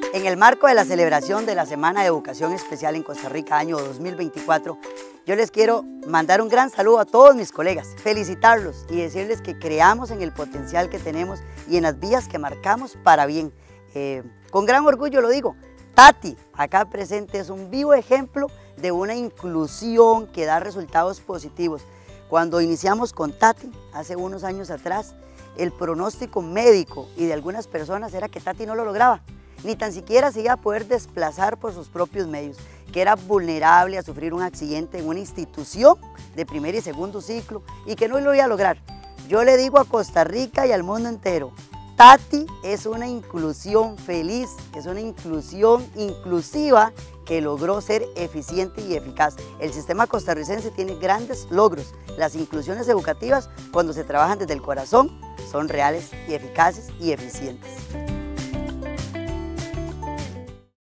En el marco de la celebración de la Semana de Educación Especial en Costa Rica, año 2024, yo les quiero mandar un gran saludo a todos mis colegas, felicitarlos y decirles que creamos en el potencial que tenemos y en las vías que marcamos para bien. Con gran orgullo lo digo, Tati, acá presente, es un vivo ejemplo de una inclusión que da resultados positivos. Cuando iniciamos con Tati, hace unos años atrás, el pronóstico médico y de algunas personas era que Tati no lo lograba, ni tan siquiera se iba a poder desplazar por sus propios medios, que era vulnerable a sufrir un accidente en una institución de primer y segundo ciclo y que no lo iba a lograr. Yo le digo a Costa Rica y al mundo entero, Tati es una inclusión feliz, es una inclusión inclusiva que logró ser eficiente y eficaz. El sistema costarricense tiene grandes logros. Las inclusiones educativas, cuando se trabajan desde el corazón, son reales y eficaces y eficientes.